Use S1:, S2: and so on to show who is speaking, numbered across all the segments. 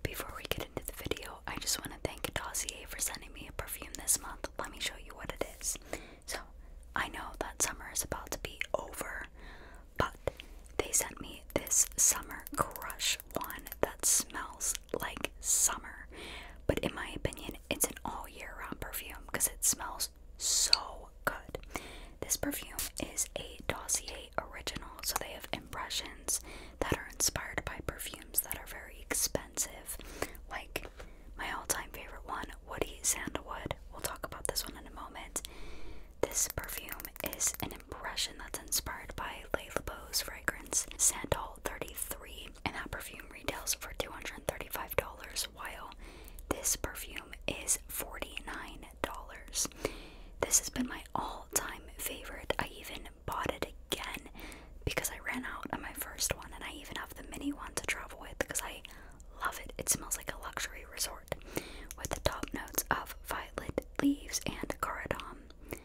S1: before we get into the video, I just want to thank Dossier for sending me a perfume this month. Let me show you what it is. So, I know that summer is about to be over, but they sent me this summer crush one that smells like summer. But in my opinion, it's an all year round perfume because it smells so good. This perfume is a Dossier original, so they have impressions that are inspired by perfumes that are very expensive. Like my all-time favorite one, Woody Sandalwood. We'll talk about this one in a moment. This perfume is an impression that's inspired by Le Labo's fragrance, Santal 33, and that perfume retails for $235, while this perfume is $49. This has been my all-time favorite. I even bought it again because I ran out of my first one, and I even have the mini one to travel with because I love it. It smells like a luxury resort with the top notes of violet leaves and cardamom,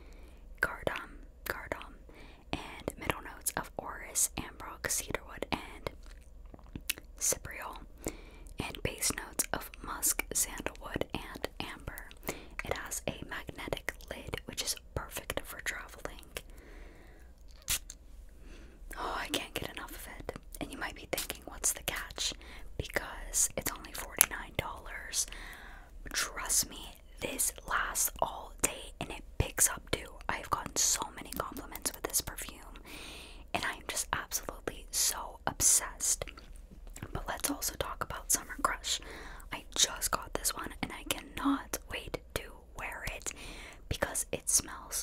S1: and middle notes of orris, ambrox, cedarwood, and cypriol, and base notes of musk, sandalwood, and amber. It has a magnetic lid, which is perfect for traveling. Oh, I can't get enough of it. And you might be thinking, what's the catch? Because it's only $49. Trust me, this lasts all day and it picks up too. I've gotten so many compliments with this perfume, and I'm just absolutely so obsessed. But let's also talk about Summer Crush. I just got this one and I cannot wait to wear it because it smells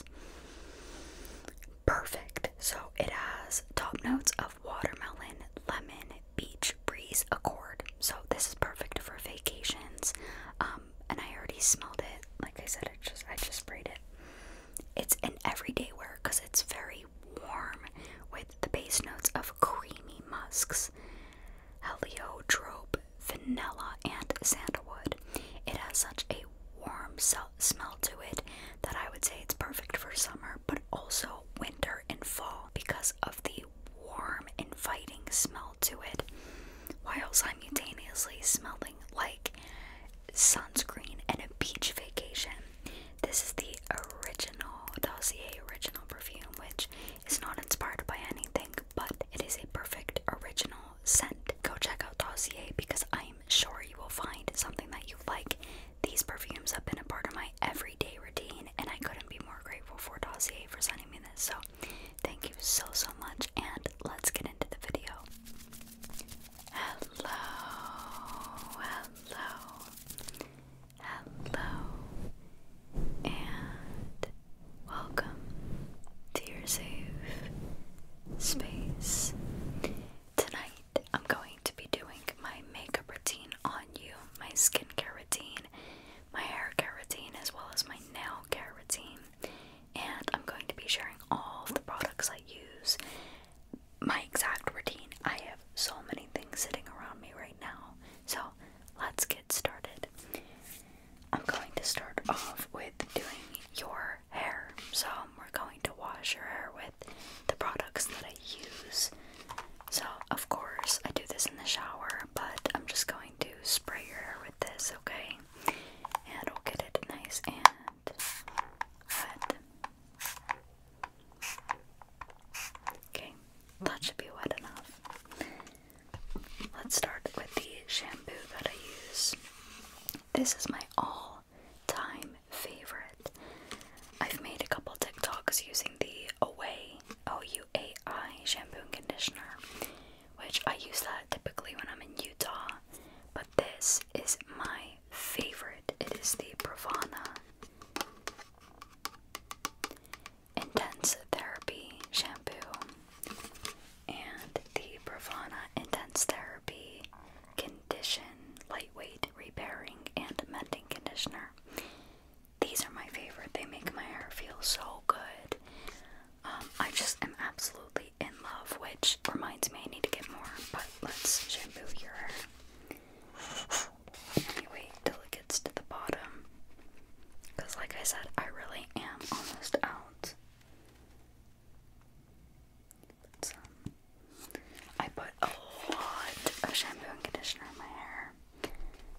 S1: perfect. So it has top notes of watermelon, lemon, beach breeze, accord. So this is perfect for vacations. And I already smelled it. Like I said, I just sprayed it. It's an everyday wear because it's very warm with the base notes of creamy musks, heliotrope, vanilla, and sandalwood. It has such a warm smell to it that I would say it's perfect for summer, but also winter and fall because of the warm, inviting smell to it, while simultaneously smelling like sunscreen and a beach vacation. This is the original Dossier original perfume, which is not inspired by anything, but it is a perfect original scent. Go check out Dossier because I'm sure you will find something that you like. These perfumes have been a part of my everyday routine, and I couldn't be more grateful for Dossier for sending me this. So thank you so much, and let's get into the video. Hello, and welcome to your safe space. Tonight, I'm going to be doing my makeup routine on you, my skincare routine, my hair care routine, as well as my nail care routine. And I'm going to be sharing all of the products I use, my exact routine. I have so many things sitting around me right now. So let's get started. I'm going to start off with doing your hair. So we're going to wash your hair with the products that I use. So of course I do this in the shower, but I'm just going to spray your hair with this, okay? And we'll get it nice and wet. Okay, that should be wet enough. Let's start with the shampoo that I use. This is my all-time favorite. I've made a couple TikToks using the Away, O-U-A-I, shampoo and conditioner, which I use that typically when I'm in Utah, but this is my favorite. It is the Pravana Intense Therapy shampoo and the Pravana Intense Therapy Condition Lightweight Repairing and Mending Conditioner. These are my favorite. They make my hair feel so good. I just am absolutely in love, which reminds me I need to get more, but let's shampoo your hair. Let me wait till it gets to the bottom, because like I said, I really am almost out. I put a lot of shampoo and conditioner in my hair.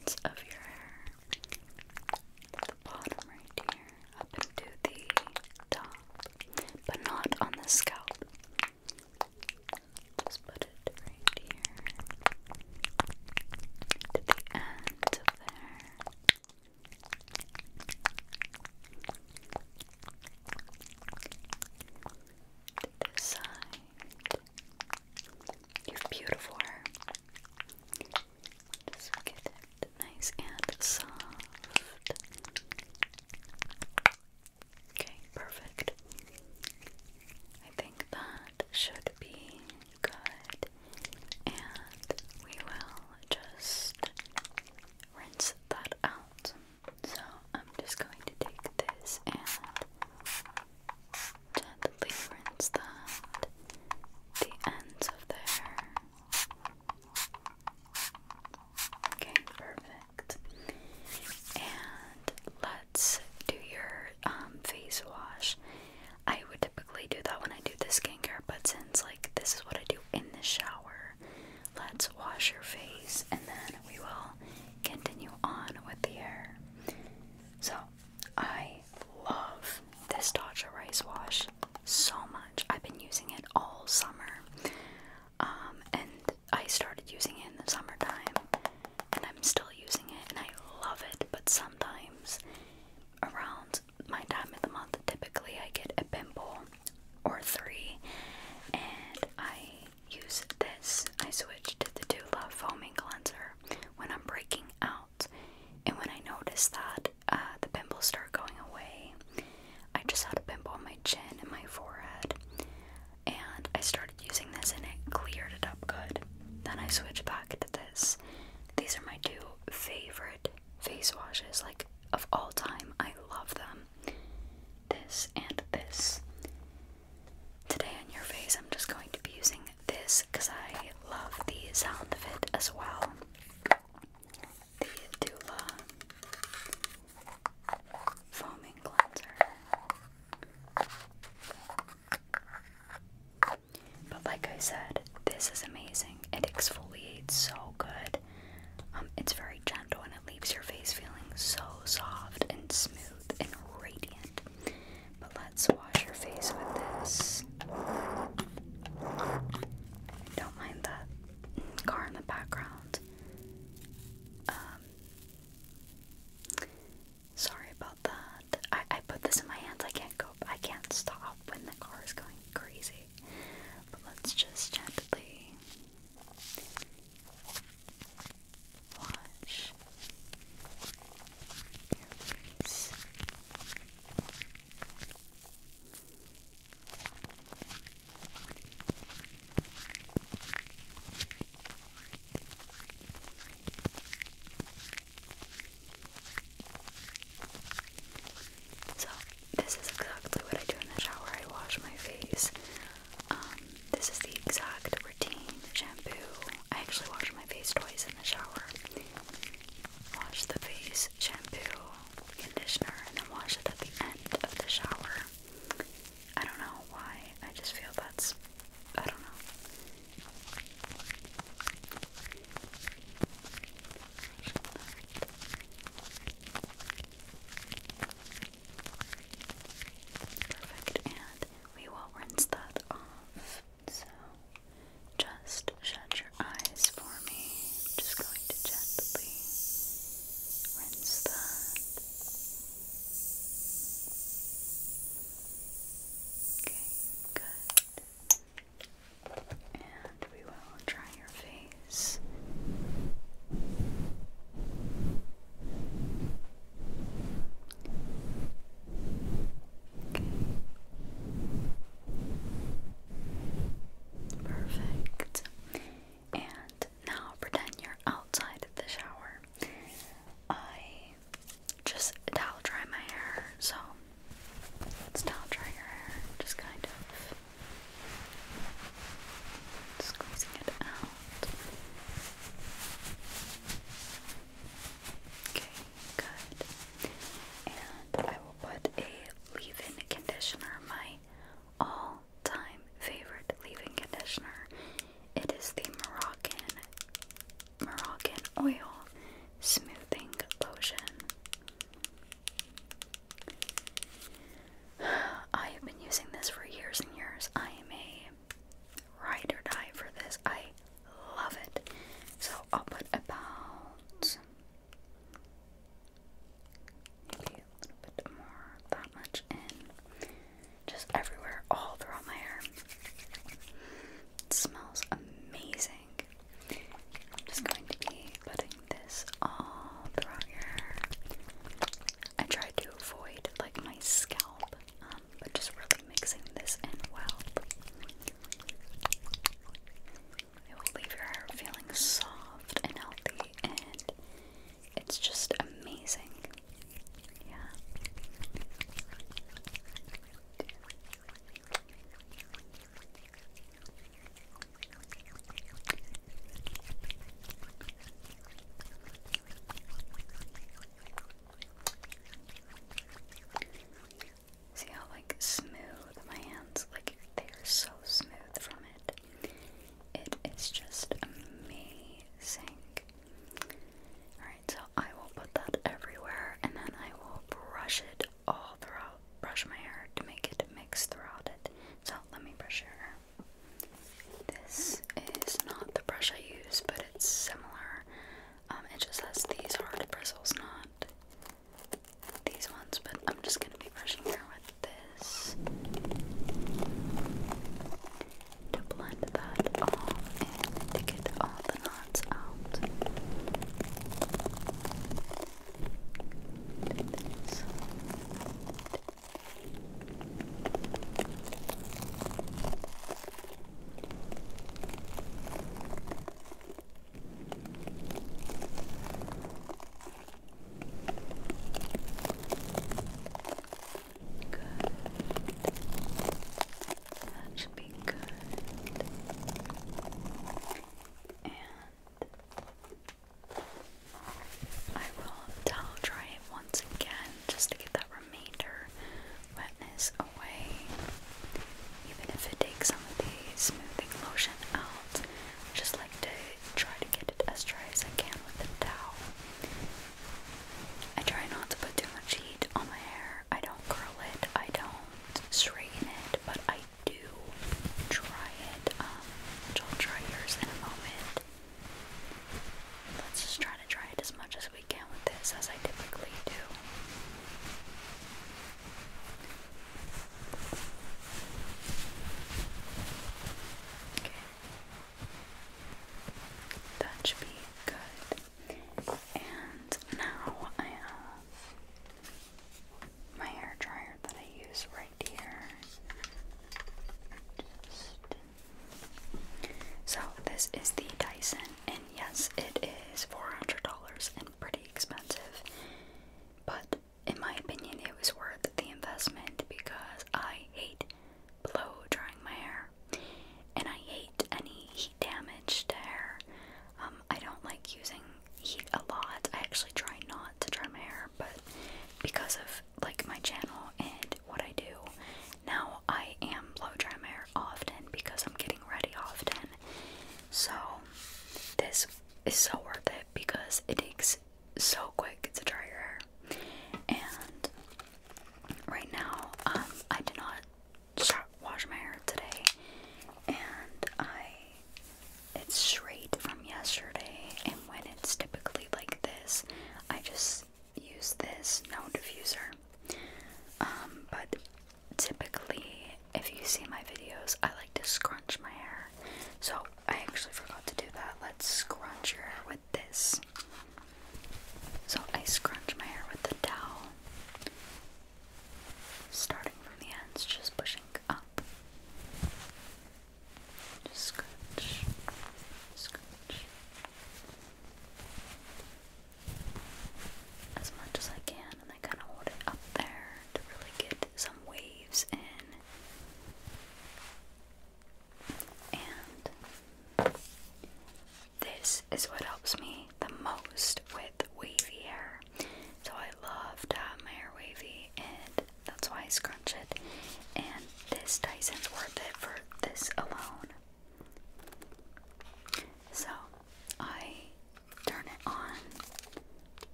S1: ends of your hair, the bottom right here, up into the top, but not on the scalp. Just put it right here to the ends of the hair. To this side. You have beautiful hair. Just get it nice and soft. Okay, perfect. I think that should be good. And we will just rinse that out. So I'm just going to take this and gently rinse that, the ends of the hair. Okay, perfect. And let's do your face wash. I would typically do that when I do the skincare, but since like this is what I do in the shower, let's wash your face and then we will continue on with the hair. So I love this Dodger Rice wash so much. I've been using it all summer. And I started using it in the summertime, and I'm still using it, and I love it. But sometimes around my time of the month, typically I get a pimple or three, and I use this. I switched to the Do Love Foaming Cleanser when I'm breaking out, and when I notice that the pimples start going away. I just had a pimple on my chin and my forehead, and I started using this and it cleared it up good. Then I switched back to this. These are my two favorite face washes, like of all time. I love them. This and this. Today on your face, I'm just going to be using this because I love the sound of it as well. The Dula Foaming Cleanser. But like I said, this is amazing. It exfoliates so good. It's very gentle and it leaves your face feeling so it's just amazing. Yeah. See how like smooth my hands, like they're so smooth from it. It is just amazing. Alright, so I will put that everywhere and then I will brush it all throughout, brush my hair to make it mix throughout it. So let me brush your hair. This is not the brush I use, but it's similar. It just has these hard bristles, not these ones, but I'm just gonna be brushing hair with this to blend that all in, to get all the knots out. This. Good. That should be good. And I will towel dry it once again just to get that remainder wetness away. Even if it takes some of the smoothing lotion out, I just like to try to get it as dry as I can with the towel. I try not to put too much heat on my hair. I don't curl it, I don't straighten it, but I do dry it, which I'll dry yours in a moment. Let's just try to dry it as much as we can with this, as I typically do. Okay. That should be good. And now I have my hair dryer that I use right here. So this is the Dyson, and yes, it is $400 and pretty expensive, but in my opinion it was worth the investment because I hate blow drying my hair, and I hate any heat damage to hair. I don't like using heat a lot. I actually try not to dry my hair, but because of like my channel and what I do, now I am blow drying my hair often because I'm getting ready often. So this is so worth it because it takes so quick to dry your hair. And right now, I did not wash my hair today, and it's straight from yesterday, and when it's typically like this, I just use this no diffuser. But typically, if you see my videos, I like to scrunch my hair. So I actually forgot to do that. Let's scrunch your hair with this. So I scrunch my hair with the towel, starting from the ends, just pushing up. Just scrunch, scrunch. As much as I can, and I kind of hold it up there to really get some waves in. And this is what helps me the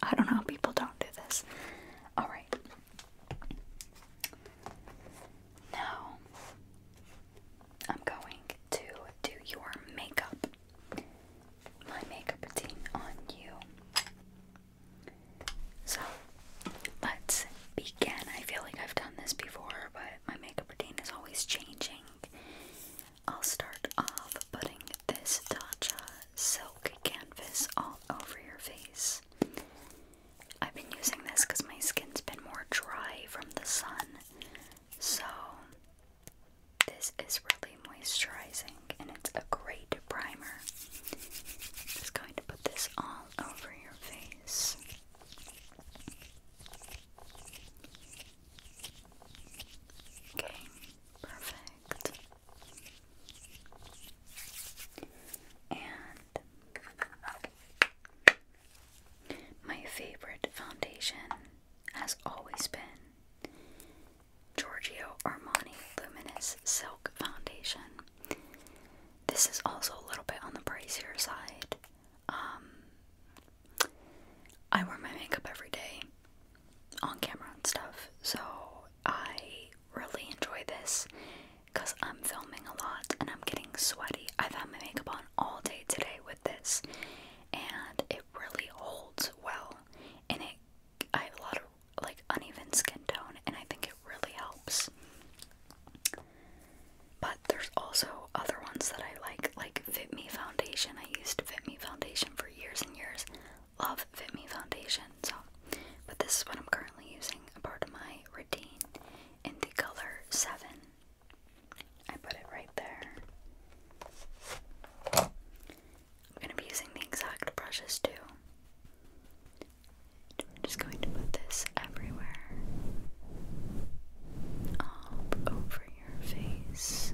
S1: I don't know how people don't do this. Alright. Now, I'm going to do your makeup. My makeup routine on you. So, let's begin. I feel like I've done this before, but my makeup routine is always changing. I'll start off putting this Tatcha silk canvas all over your face. I've been using this because my skin's been more dry from the sun, so this is really moisturizing and it's a great primer. Just going to put this all over your face. Okay, perfect. And my favorite foundation has always been Giorgio Armani Luminous Silk Foundation. This is also a little bit on the pricier side. I wear my makeup every day on camera and stuff, so I really enjoy this because I'm filming a lot and I'm getting sweaty. I've had my makeup on all day today with this, and it really holds well, and I have a lot of like uneven skin tone, and I think it really helps. But there's also other ones that I like Fit Me foundation. I used Fit Me foundation for years and years. Love Fit Me foundation. So, but this is what I'm currently using, a part of my routine, in the color 7. I put it right there. I'm going to be using the exact brushes too. I'm just going to put this everywhere. All over your face.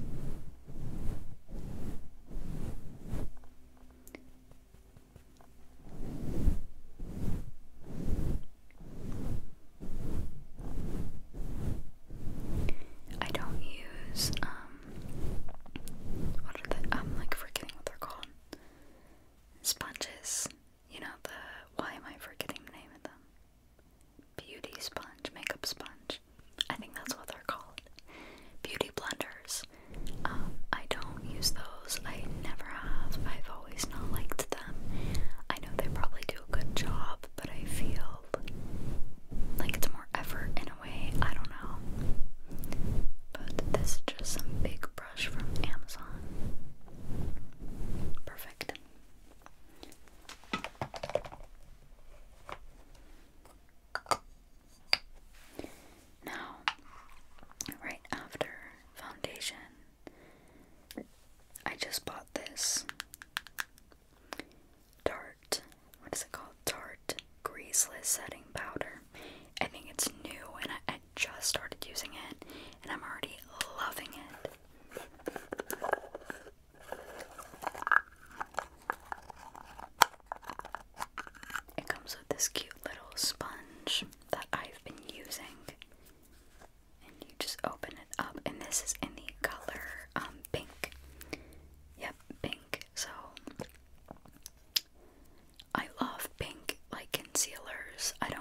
S1: I don't use, what are they? I'm like forgetting what they're called. Sponges. You know, why am I forgetting the name of them? Beauty sponge, makeup sponge. I think that's what they're called. Beauty blenders. I don't use those. I never have. I've always not liked them. I know they probably do a good job, but I feel like it's more effort in a way. I don't know. But this is just some big brush from Amazon. Perfect. Now, right after foundation, I just bought this what is it called? Tarte Greaseless Setting Powder. I think it's new and I just started using it and I'm already loving it. It comes with this cute little sponge that I've been using. And you just open it up, and this is in the color pink. Yep, pink. So I love pink like concealers. I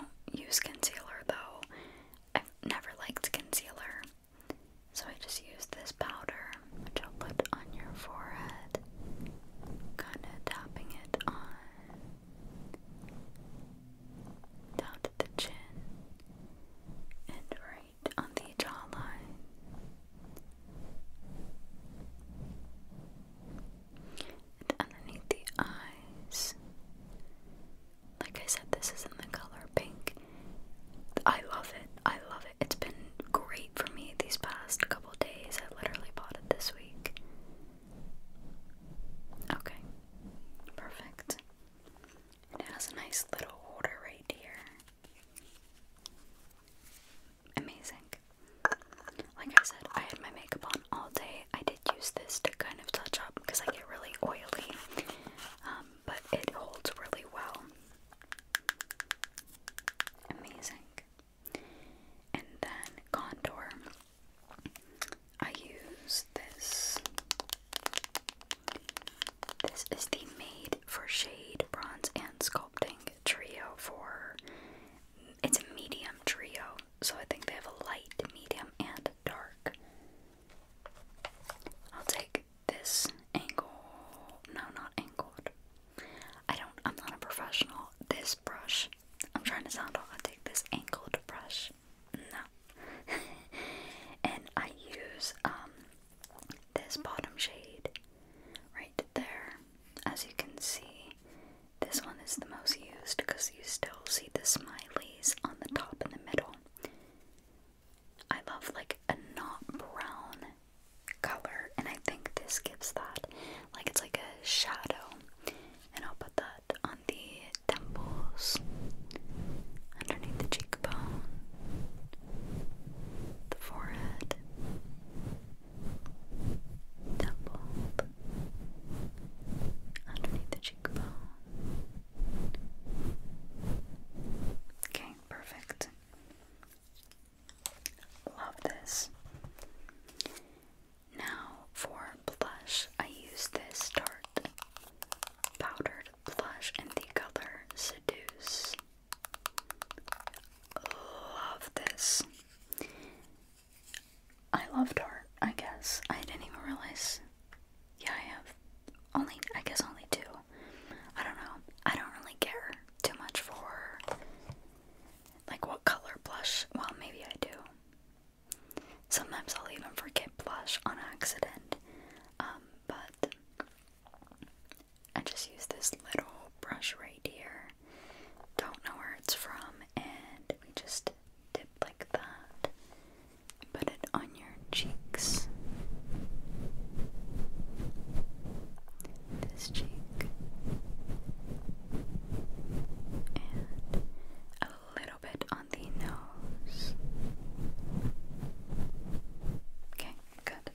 S1: professional. This brush, I'm trying to sound authentic, this angled brush, no. And I use this bottom shade right there. As you can see, this one is the most used because you still see the smileys on the top and the middle. I love like a not brown color, and I think this gives that, like it's like a shadow. And I'll put that on the temples, underneath the cheekbone, the forehead, temple, underneath the cheekbone. Okay, perfect. Love this. Now for blush, I use this Tarte powdered blush in the color Seduce. Love this. I love Tarte, I guess. I didn't even realize. Yeah, I have I guess only two. I don't know. I don't really care too much for like what color blush. Well, maybe I do. Sometimes I'll even forget blush on accident. But I just use this little brush right here. Don't know where it's from, and we just dip like that. Put it on your cheeks. This cheek. And a little bit on the nose. Okay, good.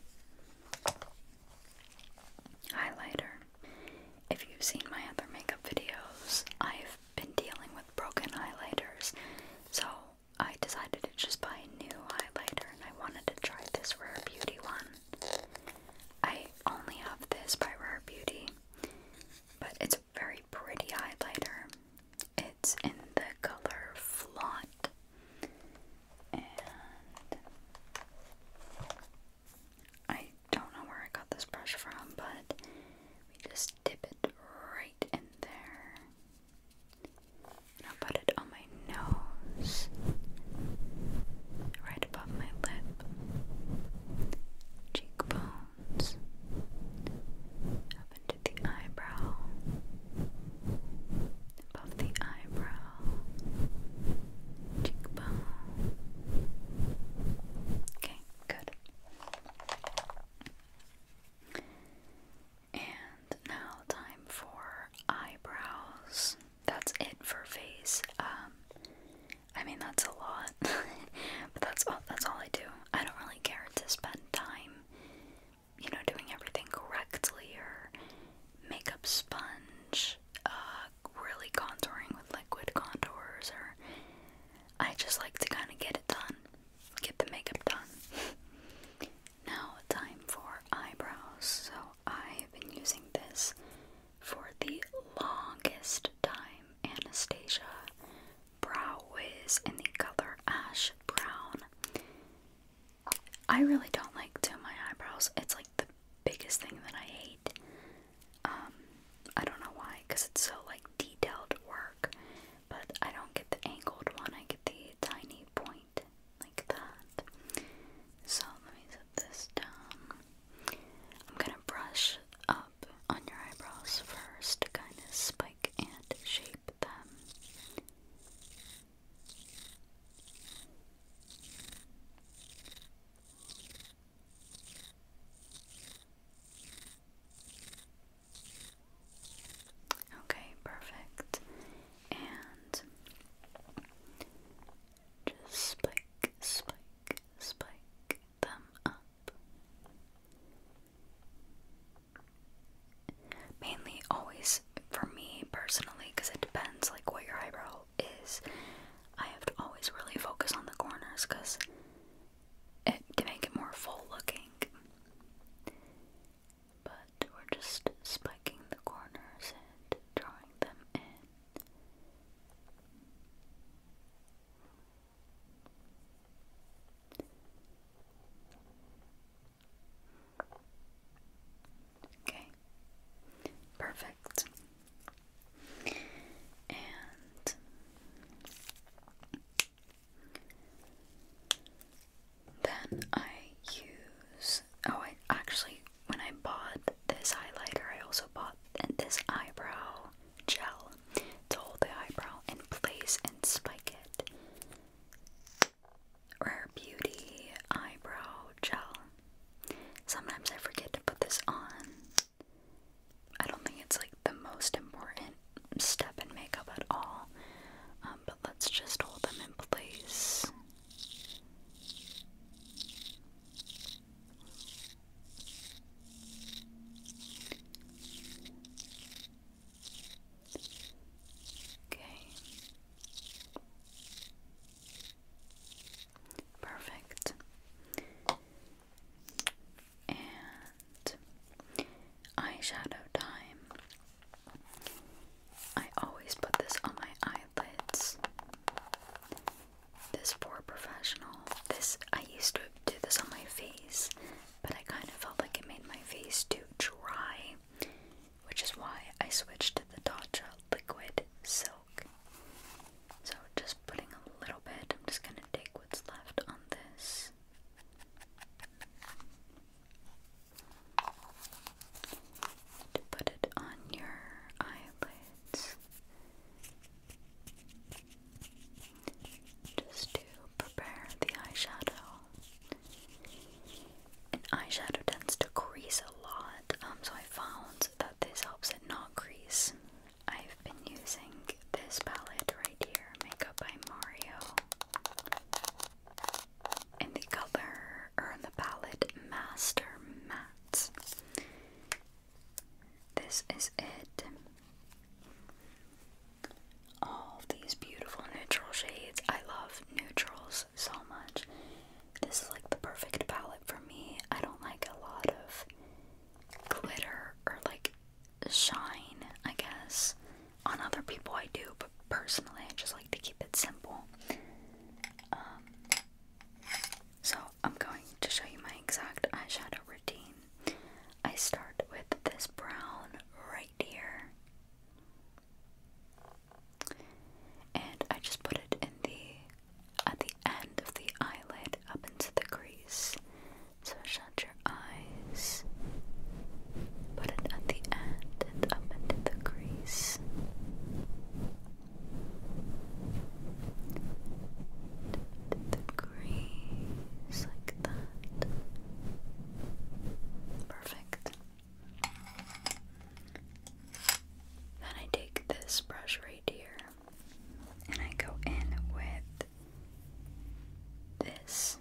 S1: Highlighter. If you've seen my other makeup videos, I've been dealing with broken highlighters, so I decided to just buy a new highlighter, and I wanted to try this Rare Beauty one. I only have this by Rare Beauty, but it's a very pretty highlighter. It's in the color Flaunt, and I don't know where I got this brush from, but we just dip it right in there. And I'll put it on my nose, right above my lip, cheekbones, up into the eyebrow, above the eyebrow, cheekbone. Okay, good. And now time for eyebrows. That's it for face. I mean, that's a lot, but that's all I do. I don't really care to spend time, doing everything correctly, or makeup sponge, really contouring with liquid contours, or I just like to kind of get it done, get the makeup done. Now, time for eyebrows. So I've been using this for the longest time, Anastasia Brow Wiz in the color Ash Brown. I really don't like to do my eyebrows. It's like the biggest thing that I hate. I don't know why, because it's so like detailed work, but I don't get the angled one, I get the tiny I use, oh, I actually, when I bought this highlighter, I also bought this eyebrow gel to hold the eyebrow in place and spike it. Rare Beauty eyebrow gel. Sometimes I forget to put this on. I don't think it's like the most important step in makeup at all, but let's just hold them in place. Okay. Perfect. And eyeshadow time. I always put this on my eyelids. This for professional. I used to do this on my face, but I kind of felt like it made my face too dry, which is why I switched to the Tatcha Liquid Silk. So just putting a little bit, I'm just gonna take what's left on this. To put it on your eyelids. Just to prepare the eyeshadow. And eyeshadow tends to crease a lot, so I found that this helps it not crease. I've been using this palette right here, Makeup by Mario, in the color, or in the palette, Master Matte. This is it. All of these beautiful neutral shades. I love neutrals so much. This is like the perfect palette for me. I don't like a lot of glitter or like shine, I guess. On other people I do, but personally I just like to keep it simple. So I'm going to show you my exact eyeshadow routine. I start with this brown right here, and I just put it at the end of the eyelid up into the crease. So shut your eyes, put it at the end and up into the crease. The crease like that. Perfect. Then I take this brush right here and I go in with this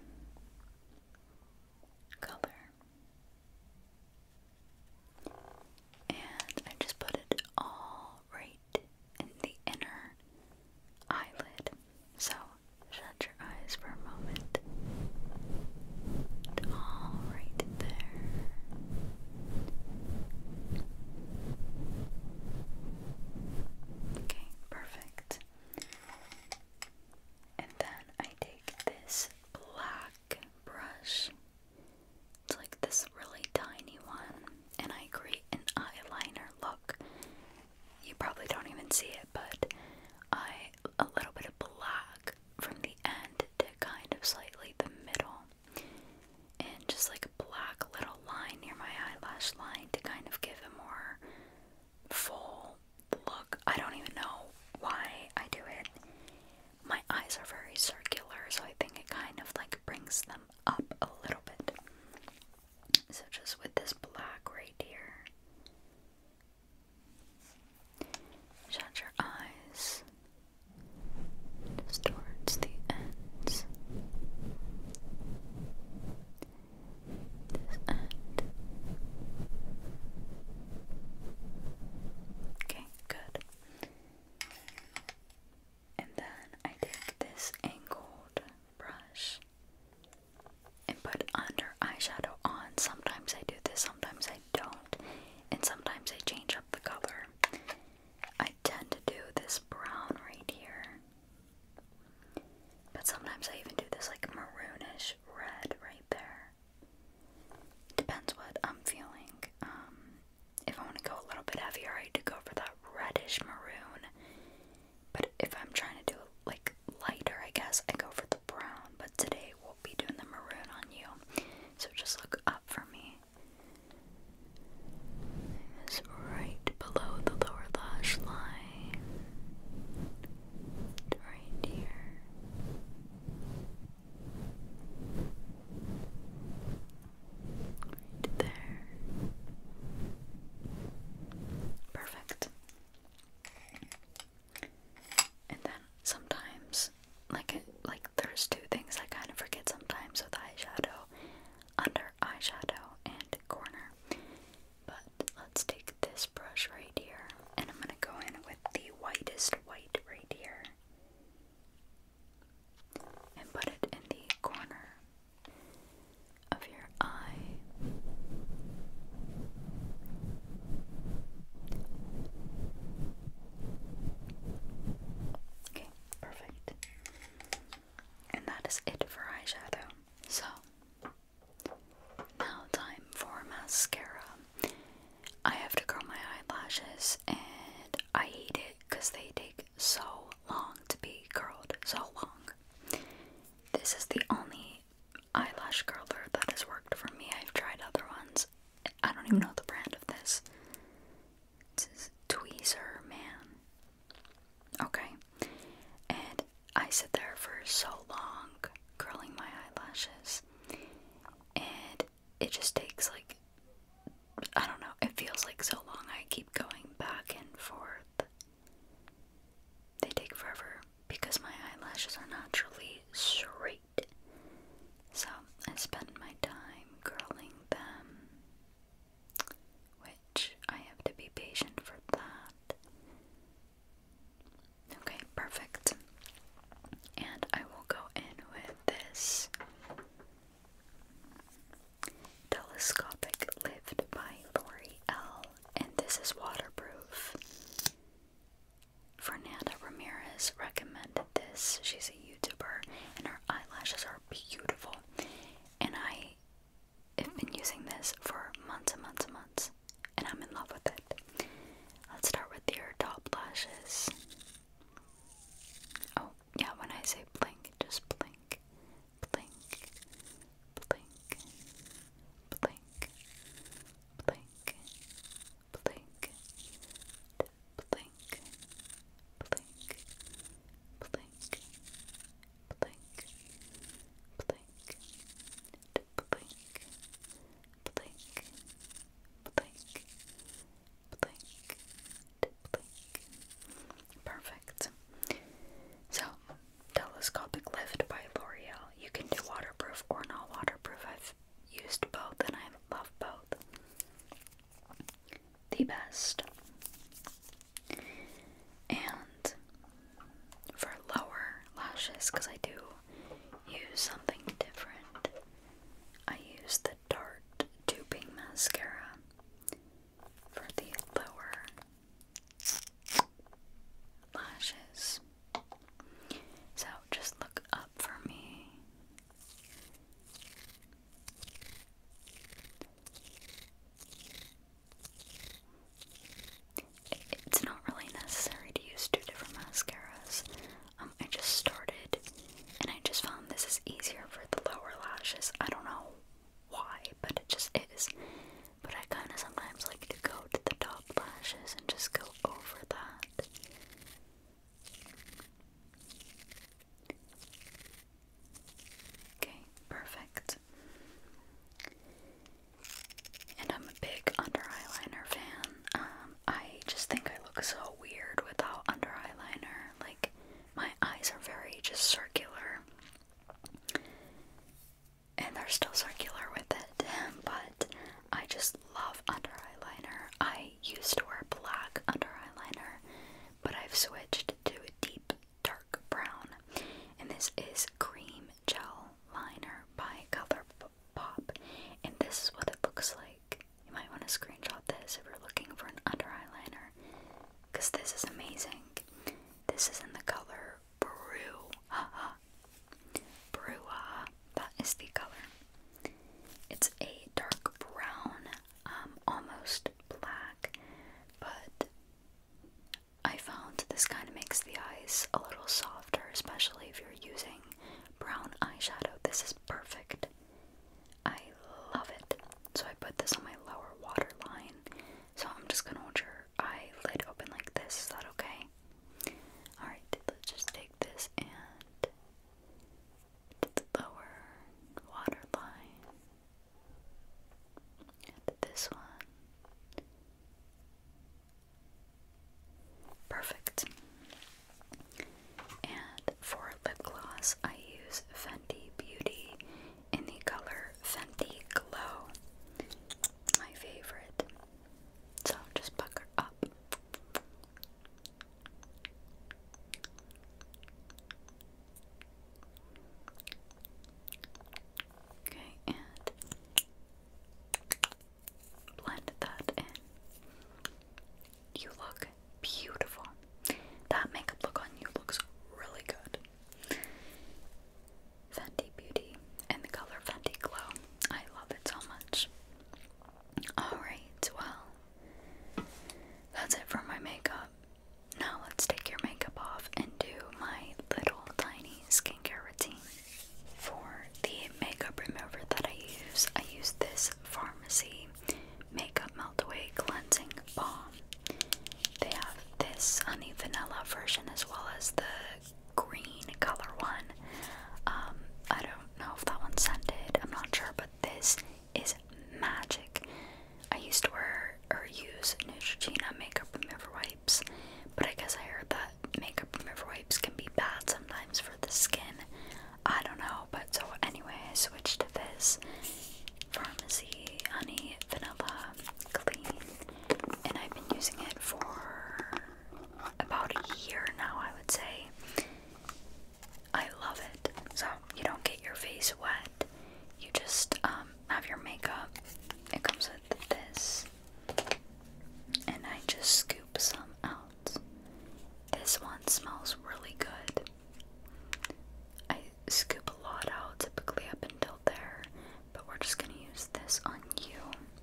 S1: color, and I just put it all right in the inner eyelid. So shut your eyes for a moment. All right there. Okay, perfect. And then I take this black brush. It's like this really tiny one, and I create an eyeliner look. You probably don't even see it, but a little bit of black from the end to kind of slightly the middle, and just like a black little line near my eyelash line to kind of give a more full look. I don't even know why I do it. My eyes are very circular, so I think it kind of like brings them up a little bit. So just with this black right here, shut your eyes just towards the ends. This end. Okay, good. And then I take this angled brush is it for eyeshadow. So, now time for mascara. I have to curl my eyelashes, and I hate it because they take so long to be curled. So long. This is the only eyelash curler that has worked for me. I've tried other ones. I don't even know the brand of this. This is Tweezer Man. Okay. And I sit there for so long curling my eyelashes, and it just takes like, I don't know, it feels like so long. I keep going back and forth. They take forever because my eyelashes are naturally straight. So I spend my time curling them, which I have to be patient for that. Okay, perfect. And I will go in with this telescopic lift by L'Oreal, and this is waterproof. Fernanda Ramirez recommended this. She's a YouTuber, and her eyelashes are beautiful. And I have been using this for months and months and months, and I'm in love with it. Let's start with your top lashes. Oh, yeah, when I say blink, just blink, blink, blink, blink, blink, blink, blink, blink, blink, blink, blink, blink. Perfect. So, telescopic lift by L'Oreal. You can do waterproof or not waterproof. I've used both and I love both. The best. And for lower lashes, because I do use something different, I use the Tarte tubing mascara for the lower lashes. So just look up for me. It's not really necessary to use two different mascaras. I just started and I just found this is easier for the lower lashes. I don't know why, but it just is. But I kind of sometimes like to go to the top lashes and just go over that. Okay, perfect. And I'm a big under eyeliner fan. I just think I look so weird without under eyeliner. Like, my eyes are very just circular. And they're still circular with it, but I just love under eyeliner. I used to wear black under eyeliner, but I've switched to a deep dark brown, and this is Cream Gel Liner by ColourPop, and this is what it looks like. You might want to screenshot this if you're looking for an under eyeliner, because this is amazing. This is in the color Brouhaha. Brouhaha, that is the color. It's a dark brown, almost black, but I found this kind of makes the eyes a little softer, especially if you're using brown eyeshadow. This is perfect. I love it. So I put this on my lower waterline. So I'm just gonna hold your eyelid open like this. Is that okay? Alright, let's just take this and the lower waterline and this one. Perfect. And for lip gloss, I use Fenty Beauty version as well as the green color one. I don't know if that one's scented, I'm not sure, but this is magic. I used to wear or use Neutrogena makeup remover wipes, but I guess I heard that makeup remover wipes can be bad sometimes for the skin. I don't know, but so anyway, I switched to this Pharmacy Honey Vanilla Clean, and I've been using it for about a year now, I would say. I love it. So you don't get your face wet, you just have your makeup. It comes with this, and I just scoop some out. This one smells really good. I scoop a lot out, typically up until there, but we're just gonna use this on you.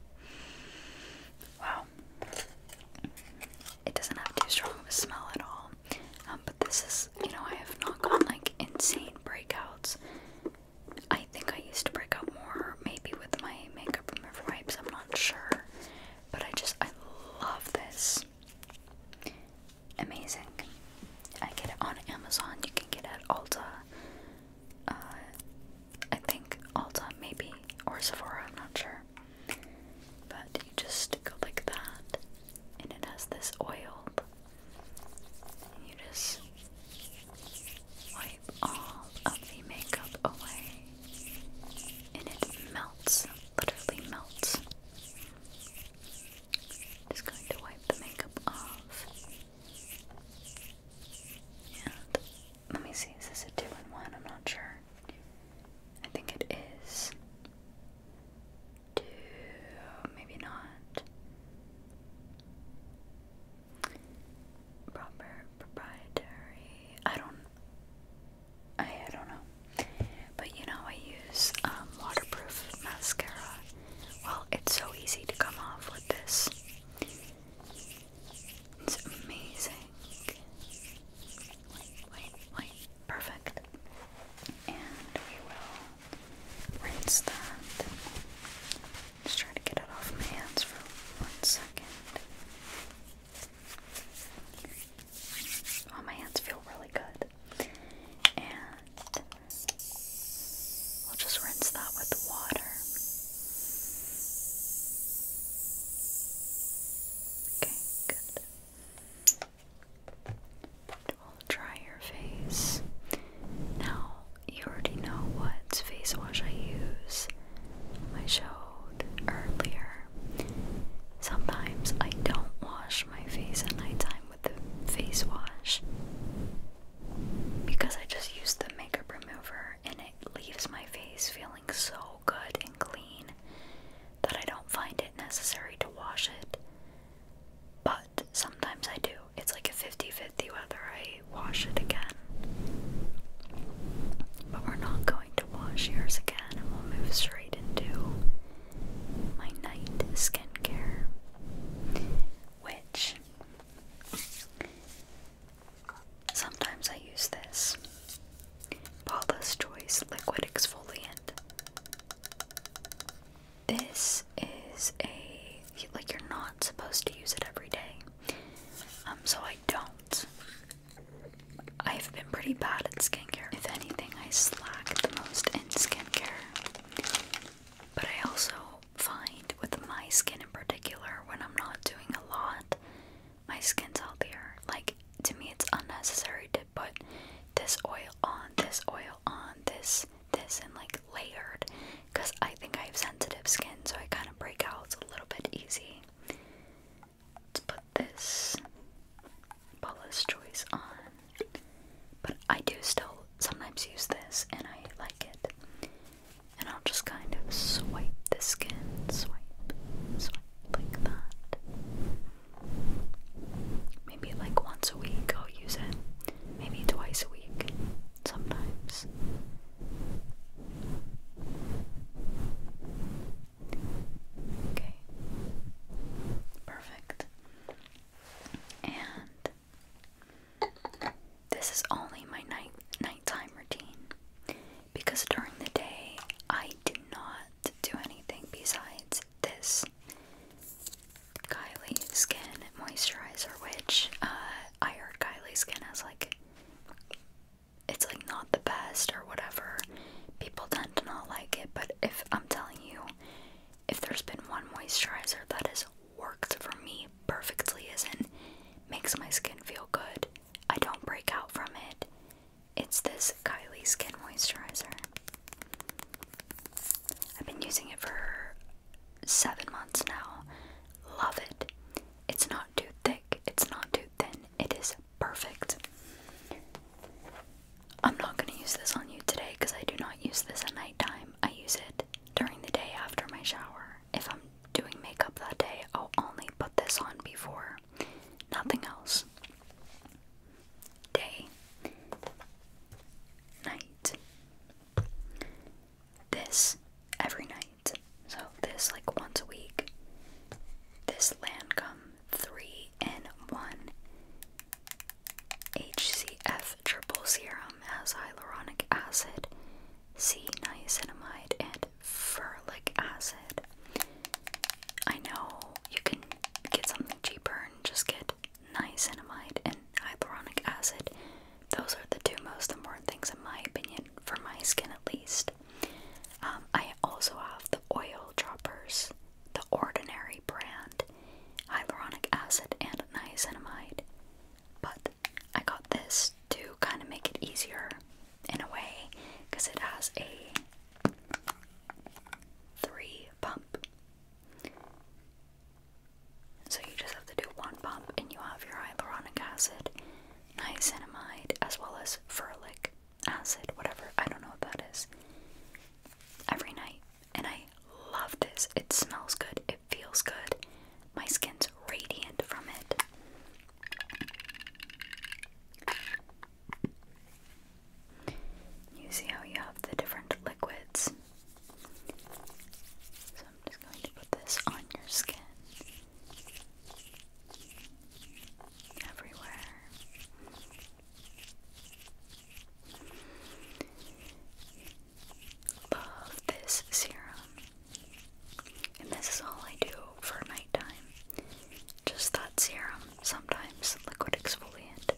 S1: Wow. It doesn't have too strong of a smell at all. But this is, you know, I have not gotten like insane breakouts. I think I used to break out more maybe with my makeup remover wipes, I'm not sure. But I love this. Amazing. I get it on Amazon, you can get it at Ulta. I think Ulta maybe, or Sephora, I'm not sure. But you just go like that, and it has this oil. And you just wipe all of the makeup away, and it melts, literally melts. Just going to wipe the makeup off. And let me see, is this a 2-in-1? I'm not sure. I think it is. Maybe not. Proprietary. I don't know. But you know, I use waterproof mascara. Well, it's so easy to come off with this. It's amazing. Wait. Perfect. And we will rinse that. Just try to get it off my hands for 1 second. Oh, my hands feel really good. And we'll just rinse that with water. Okay, good. We'll dry your face. Now, you already know what face wash I use. I showed earlier. Sometimes I don't wash my face at nighttime with the face wash because I just use the makeup remover, and it leaves my face feeling so good and clean that I don't find it necessary to wash it. But sometimes I do. It's like a 50-50 whether I wash it again. But we're not going to wash yours again, and we'll move straight into my night skincare, which sometimes I use this Paula's Choice Liquid Exfoliant. This is like, you're not supposed to use it every day. So I don't. I've been pretty bad at skincare. If anything, I slack the most in skincare. But I also find with my skin in particular, when I'm not doing a lot, my skin's healthier. Like, to me, it's unnecessary to put this oil on, this oil on, this, and like layered, because I think I have sensitive skin, so I kind of break out a little bit easy. Let's put this Paula's Choice on. But I do still sometimes use this, and I like it. And I'll just kind of swipe the skin, swipe like that. Maybe like once a week I'll use it. Maybe twice a week, sometimes. Okay. has like, it's like not the best or whatever. People tend to not like it, but if I'm telling you, if there's been one moisturizer that has worked for me perfectly, as in makes my skin feel good, I don't break out from it, it's this Kylie Skin Moisturizer. I've been using it for 7 months now. Love it. It's not too thick, it's not too thin, it is perfect. I'm not going to use this on you today because I do not use this at nighttime. I use it during the day after my shower. If I'm doing makeup that day, I'll only put this on before. Nothing else. Day. Night. This every night. So this like once a week. This Lancome 3-in-1 HCF triple serum has hyaluronic acid, C niacinamide, and ferulic acid. I know you can get something cheaper and just get niacinamide and hyaluronic acid. Those are the two most important things in my opinion, for my skin at least. I also have the oil droppers, the Ordinary brand, hyaluronic acid and niacinamide. But I got this to kind of make it easier in a way, because it has a 3-pump. So you just have to do 1 pump and you have your hyaluronic acid, niacinamide, as well as ferulic acid, whatever, I don't know what that is, every night. And I love this. It smells good, it feels good, my skin's radiant from it. You see how you have the different liquids. So I'm just going to put this on your skin. Everywhere. Love this serum. And this is all I do for nighttime. Just that serum, sometimes liquid exfoliant.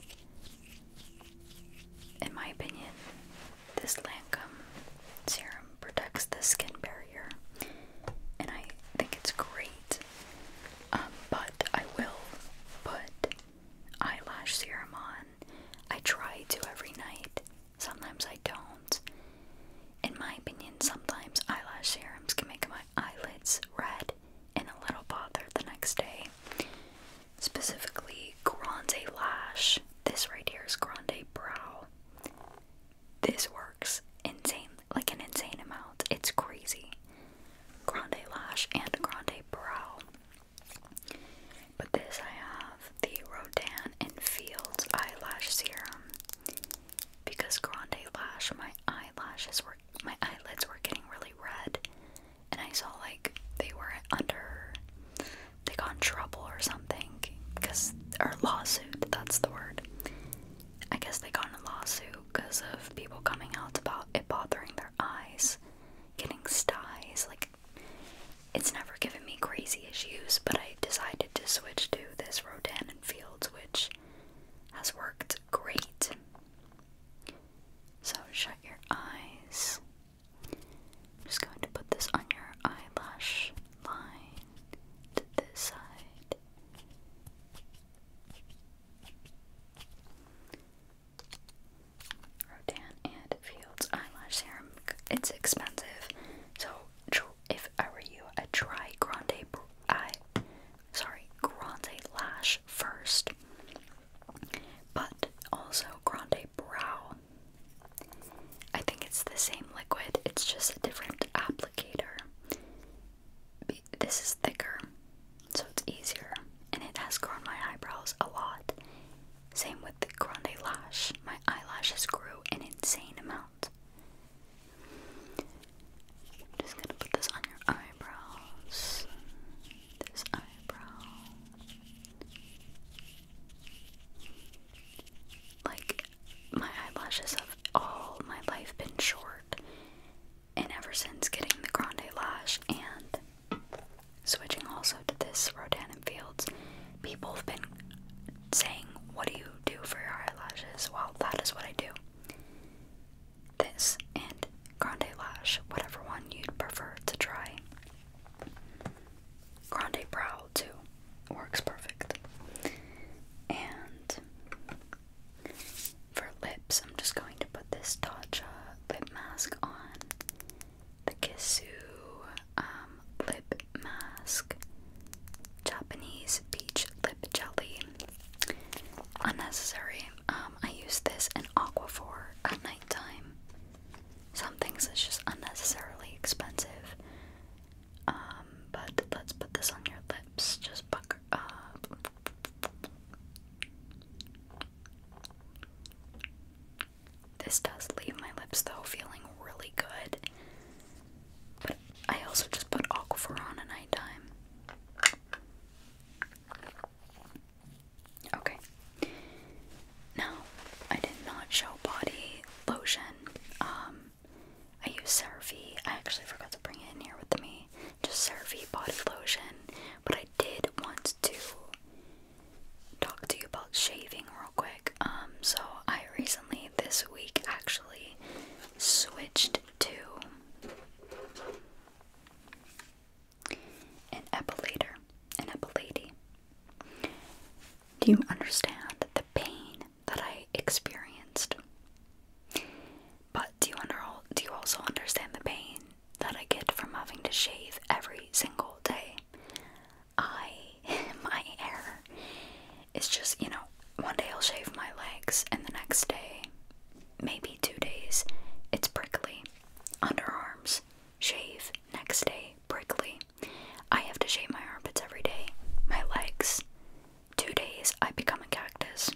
S1: In my opinion, this Lancome serum protects the skin barrier, and I think it's great. But I will put eyelash serum on. I try to every night. Sometimes I don't. In my opinion, sometimes eyelash serums can make my eyelids red and a little bothered the next day. Specifically, Grande Lash. This right here is Grande Brow. This works insane, like an insane amount. It's crazy. Grande Lash and Grande Brow. But this I have the Rodan and Fields eyelash serum, because Grande Lash, my eyelids were getting really red, and I saw like they got in trouble or something, or lawsuit, that's the word. I guess they got in a lawsuit because of people coming out about it bothering their eyes, getting styes. Like, it's never given me crazy issues, but I decided to switch to this Rodan and Fields, which has worked great. So shut your eyes. I'm just going to put this on your eyelash line to this side. Rodan and Fields eyelash serum. It's expensive, so if I were you, I'd try Grande This does leave my lips though feeling really good. But I also just put Aquaphor on at nighttime. Okay. Now, I did not show body lotion. I use CeraVe. I actually forgot to bring it in here with me. Just CeraVe body lotion. But I did want to talk to you about shaving real quick. So I recently, this week actually, switched to an epilator, an epilady. Do you understand the pain that I experienced? But do you also understand the pain that I get from having to shave every single day? My hair is just, one day I'll shave my legs and the next day, maybe 2 days, it's prickly. Underarms, shave, next day, prickly. I have to shave my armpits every day. My legs, 2 days, I become a cactus.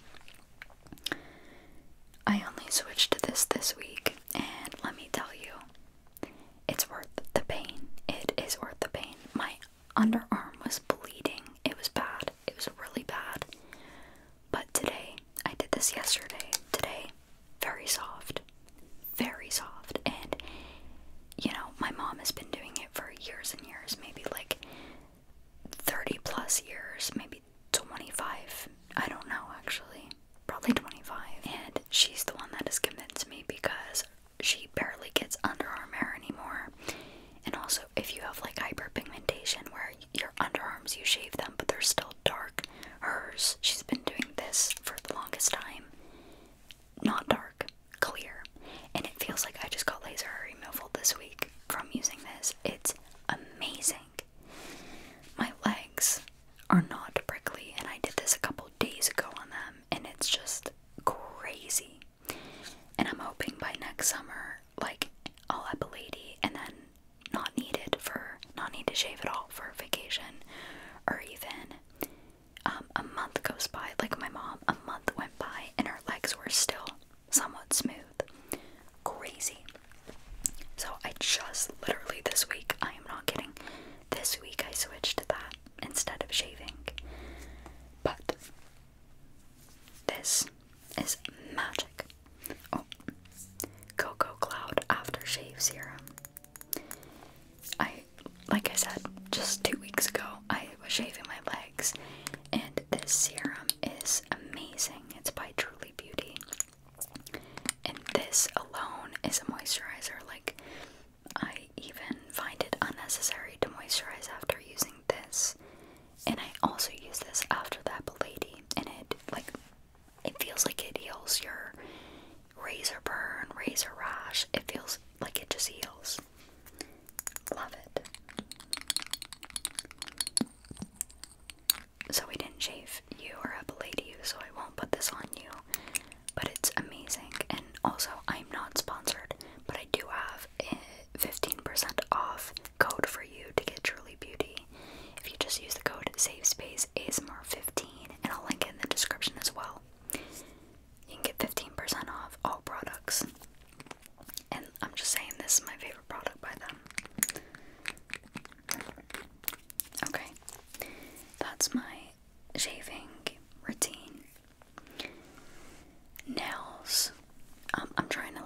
S1: I only switched to this week, and let me tell you, it's worth the pain. It is worth the pain. My underarm was bleeding. It was bad. It was really bad. But today, I did this yesterday. Today, very soft. Very soft. And, my mom has been doing it for years and years. Maybe like 30 plus years. Maybe 25. I don't know, actually. Probably 25. And she's the one that has convinced me because she barely gets underarm hair anymore. And also, if you have like hyperpigmentation where your underarms, you shave them but they're still dark, hers, she's been doing this for the longest time. Not dark, clear. And it feels like I just got laser hair removal this week from using this. It's amazing. My legs are not prickly, and I did this a couple days ago on them, and it's just crazy. And I'm hoping by next summer, like, I'll have a lady and then not need to shave at all for vacation, or even a month goes by, like my mom, a month went by and her legs were still somewhat smooth. Crazy. So I just literally this week, I am not kidding, this week I switched to that instead of shaving. But this is magic. Oh, Cocoa Cloud Aftershave Serum. Like I said, just 2 weeks ago, I was shaving my legs, and this serum is amazing. It's by Truly Beauty, and this alone is a moisturizer. Like, I even find it unnecessary to moisturize after using this, and I also use this after that lady, and it feels like it heals your razor burn, razor rash. It feels like it just heals. Love it. So we didn't shave you or epilate you, so I won't put this on you. But it's amazing. And also, I'm not sponsored, but I do have a 15% off code for you to get Truly Beauty. If you just use the code SAVESPACE ASMR15, and I'll link it in the description as well. You can get 15% off all products. And I'm just saying, this is my favorite product by them. Okay, that's my shaving routine. Nails. I'm trying to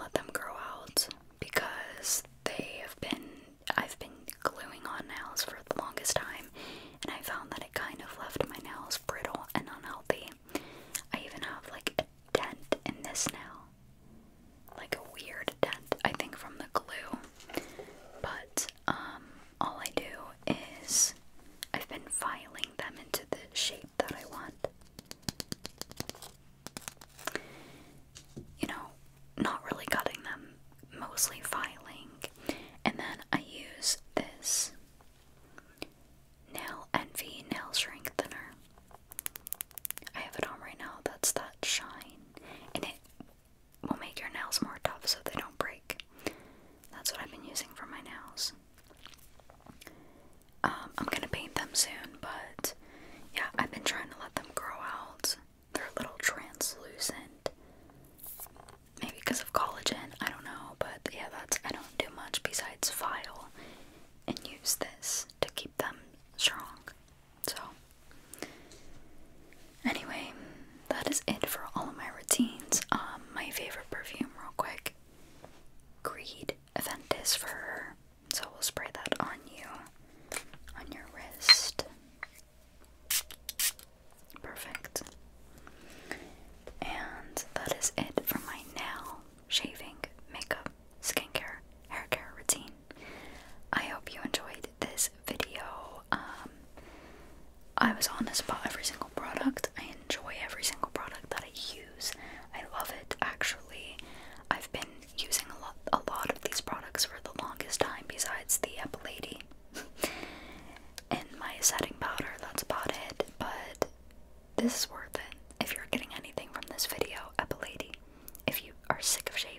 S1: are sick of shaving.